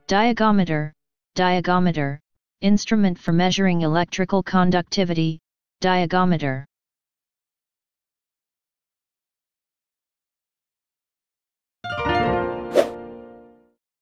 Diagometer, diagometer, instrument for measuring electrical conductivity, diagometer.